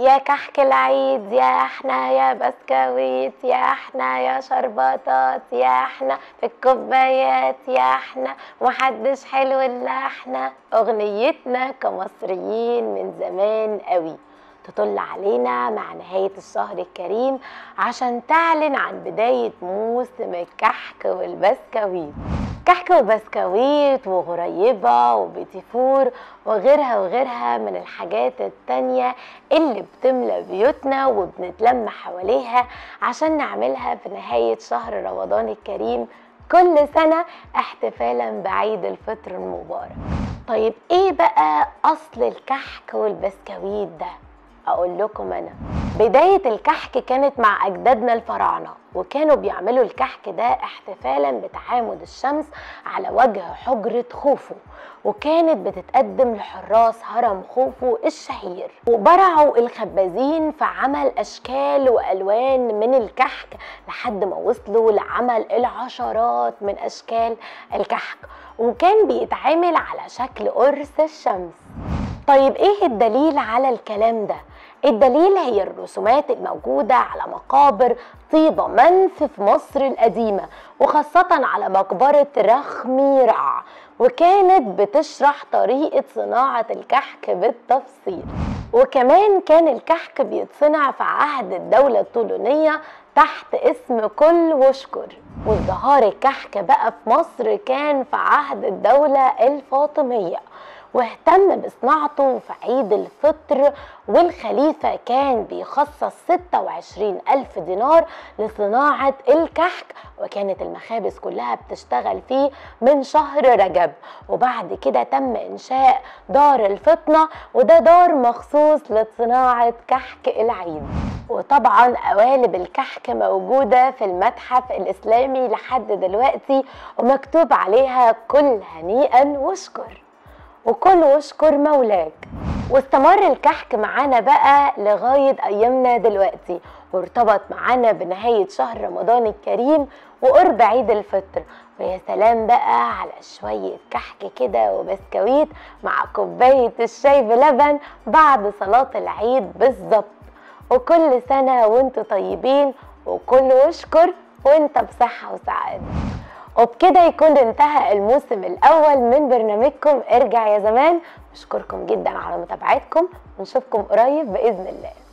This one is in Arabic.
يا كحك العيد، يا احنا يا بسكويت، يا احنا يا شربطات، يا احنا في الكوبايات، يا احنا ومحدش حلو الا احنا. اغنيتنا كمصريين من زمان قوي تطل علينا مع نهاية الشهر الكريم عشان تعلن عن بداية موسم الكحك والبسكويت. كحك وبسكويت وغريبة وبيتي فور وغيرها من الحاجات التانية اللي بتملى بيوتنا وبنتلم حواليها عشان نعملها في نهاية شهر رمضان الكريم كل سنة احتفالا بعيد الفطر المبارك. طيب ايه بقى اصل الكحك والبسكويت ده؟ اقول لكم انا، بداية الكحك كانت مع اجدادنا الفراعنة، وكانوا بيعملوا الكحك ده احتفالا بتعامد الشمس على وجه حجرة خوفو، وكانت بتتقدم لحراس هرم خوفو الشهير. وبرعوا الخبازين في عمل اشكال والوان من الكحك لحد ما وصلوا لعمل العشرات من اشكال الكحك، وكان بيتعامل على شكل قرص الشمس. طيب ايه الدليل على الكلام ده؟ الدليل هي الرسومات الموجودة على مقابر طيبة منف في مصر القديمة، وخاصة على مقبرة رخميرع، وكانت بتشرح طريقة صناعة الكحك بالتفصيل. وكمان كان الكحك بيتصنع في عهد الدولة الطولونية تحت اسم كل واشكر. وازدهار الكحك بقى في مصر كان في عهد الدولة الفاطمية، واهتم بصناعته في عيد الفطر، والخليفة كان بيخصص 26,000 دينار لصناعة الكحك، وكانت المخابز كلها بتشتغل فيه من شهر رجب. وبعد كده تم إنشاء دار الفطنة، وده دار مخصوص لصناعة كحك العيد. وطبعا قوالب الكحك موجودة في المتحف الإسلامي لحد دلوقتي، ومكتوب عليها كل هنيئا واشكر، وكل واشكر مولاك. واستمر الكحك معانا بقى لغاية أيامنا دلوقتي، وارتبط معانا بنهاية شهر رمضان الكريم وقرب عيد الفطر. ويا سلام بقى على شوية كحك كده وبسكويت مع كوباية الشاي بلبن بعد صلاة العيد بالظبط. وكل سنة وانتوا طيبين، وكل واشكر وانت بصحة وسعادة. وبكده يكون انتهى الموسم الأول من برنامجكم ارجع يا زمان. بشكركم جدا على متابعتكم، ونشوفكم قريب بإذن الله.